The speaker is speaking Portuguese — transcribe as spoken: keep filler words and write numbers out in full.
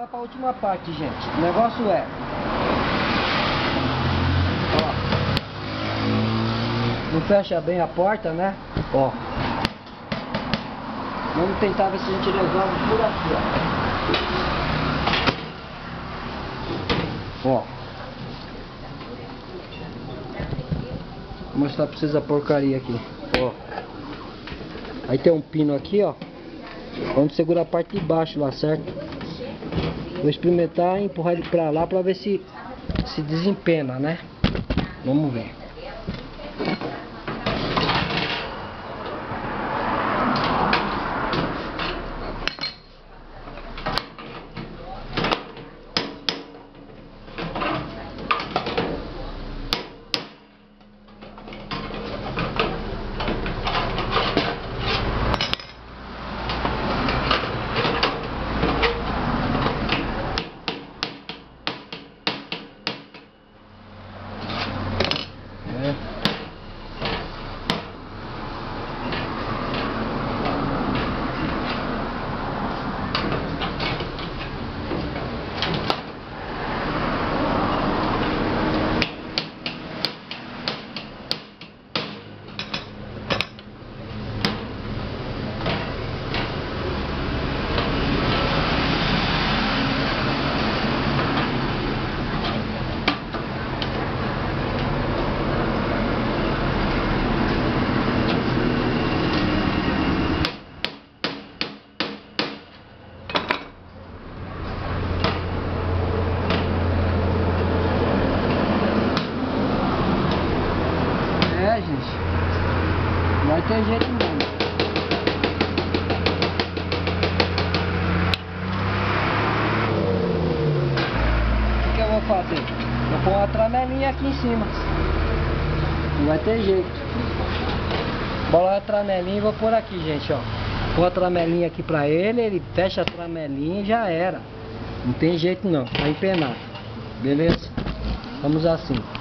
vai para a última parte, gente. O negócio é... Ó. Não fecha bem a porta, né? Ó. Vamos tentar ver se a gente resolve por aqui, ó. Ó. Vou mostrar pra vocês a porcaria aqui. Ó. Aí tem um pino aqui, ó. Onde segura a parte de baixo lá, certo? Vou experimentar e empurrar ele pra lá pra ver se se desempena, né? Vamos ver. É, gente, não vai ter jeito não. O que, que eu vou fazer? Vou pôr uma tramelinha aqui em cima. Não vai ter jeito. Bolar a tramelinha e vou pôr aqui, gente, ó. Pôr a tramelinha aqui pra ele, ele fecha a tramelinha e já era. Não tem jeito não, tá empenado. Beleza? Vamos assim.